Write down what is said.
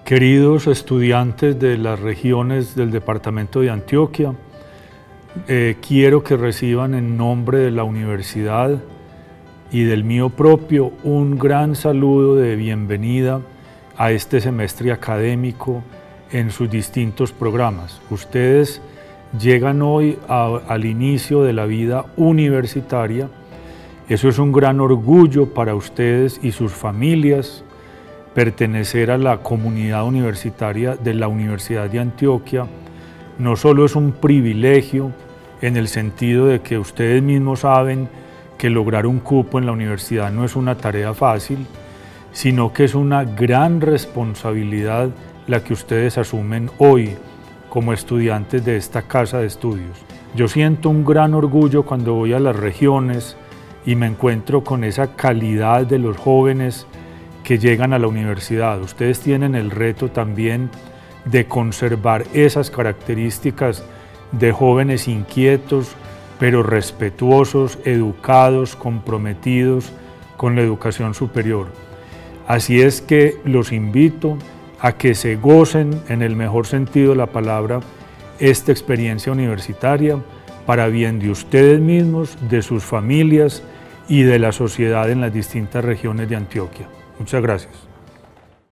Queridos estudiantes de las regiones del departamento de Antioquia, quiero que reciban en nombre de la universidad y del mío propio un gran saludo de bienvenida a este semestre académico en sus distintos programas. Ustedes llegan hoy al inicio de la vida universitaria. Eso es un gran orgullo para ustedes y sus familias. Pertenecer a la comunidad universitaria de la Universidad de Antioquia no solo es un privilegio en el sentido de que ustedes mismos saben que lograr un cupo en la universidad no es una tarea fácil, sino que es una gran responsabilidad la que ustedes asumen hoy como estudiantes de esta casa de estudios. Yo siento un gran orgullo cuando voy a las regiones y me encuentro con esa calidad de los jóvenes que llegan a la universidad. Ustedes tienen el reto también de conservar esas características de jóvenes inquietos, pero respetuosos, educados, comprometidos con la educación superior. Así es que los invito a que se gocen, en el mejor sentido de la palabra, esta experiencia universitaria para bien de ustedes mismos, de sus familias y de la sociedad en las distintas regiones de Antioquia. Muchas gracias.